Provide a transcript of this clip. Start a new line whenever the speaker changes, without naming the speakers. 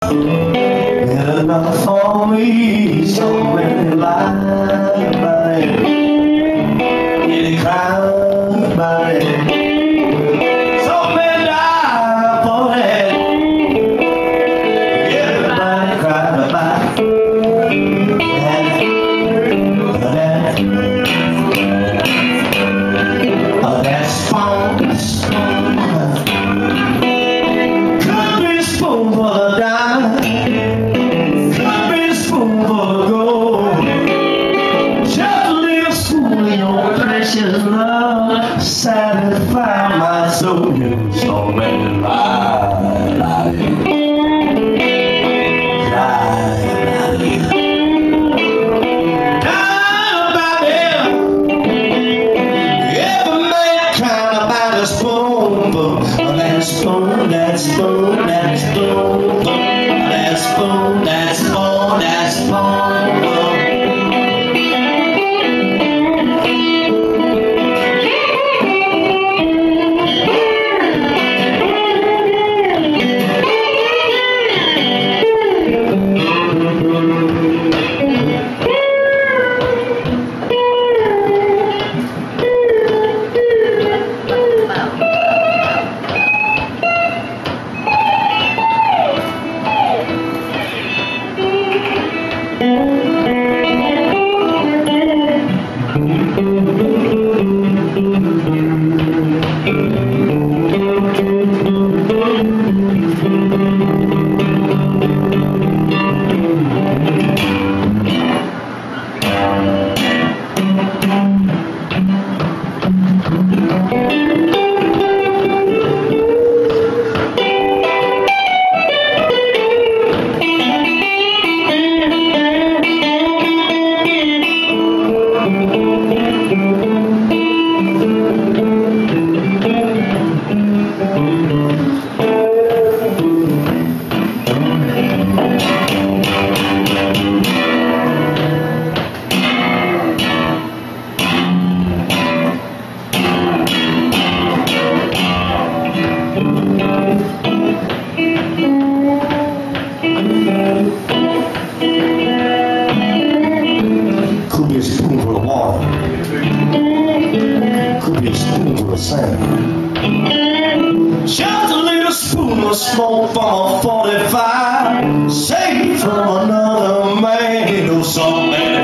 enough for me, so many lies about it, any crime about it, so many die for it, everybody cried about it. That's phone. Could be a spoon for the dime, could be a spoon for the gold. Just a little spoon of your precious love, satisfy my soul. So many lies, lies. That spoon, that spoon, that spoon, that spoon, that spoon, that spoon. Could be a spoonful of water, could be a spoonful of sand, just a little spoon of smoke from a 45, saved from another man. Oh, something